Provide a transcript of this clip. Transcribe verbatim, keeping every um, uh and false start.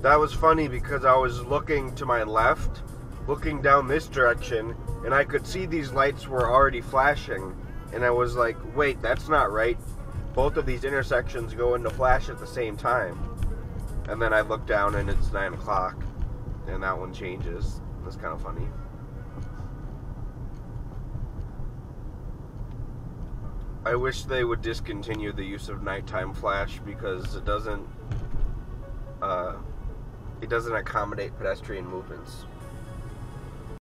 That was funny because I was looking to my left, looking down this direction, and I could see these lights were already flashing. And I was like, wait, that's not right. Both of these intersections go into flash at the same time. And then I look down and it's nine o'clock. And that one changes. That's kind of funny. I wish they would discontinue the use of nighttime flash because it doesn't uh, it doesn't accommodate pedestrian movements